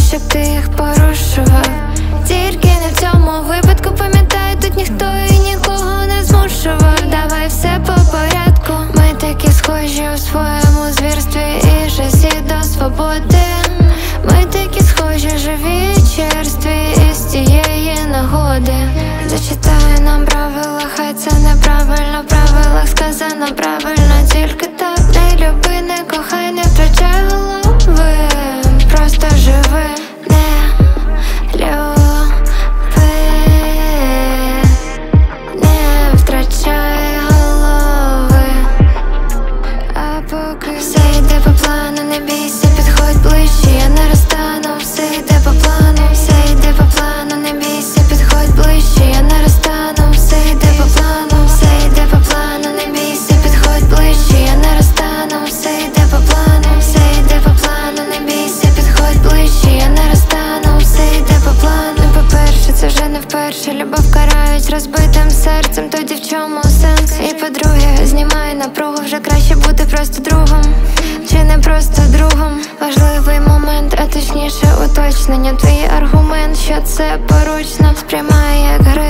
щоб ти їх порушував. Тільки не в цьому випадку, пам'ятай, тут ніхто і нікого не змушував. Давай все по порядку. Ми такі схожі у своєму звірстві і жазі до свободи. Ми такі схожі, живі і черстві із тієї нагоди. Зачитаю нам правила, хай це неправильно. В правилах сказано правильно, тільки так. Не люби, не кохай, не втрачай голови. Просто живи, не люби, не втрачай голови. А поки все йде по плану, не бійся, підходь ближче, я не розтану. Все йде по плану, все йде по плану, не бійся, підходь ближче, я не розтану. Все йде по плану, все йде по плану, не бійся, підходь ближче, я не розтану. Все йде по плану, все йде по плану, не бійся, підходь ближче, я не розтану. Все йде по плану. По-перше, це вже не вперше любов карають розбитим серцем, тоді в чому сенс? І по-друге, знімай напругу, вже краще бути просто другом, чи не просто другом. Важливий момент, а точніше уточнення. Твій аргумент, що це поручно, сприймає як гри.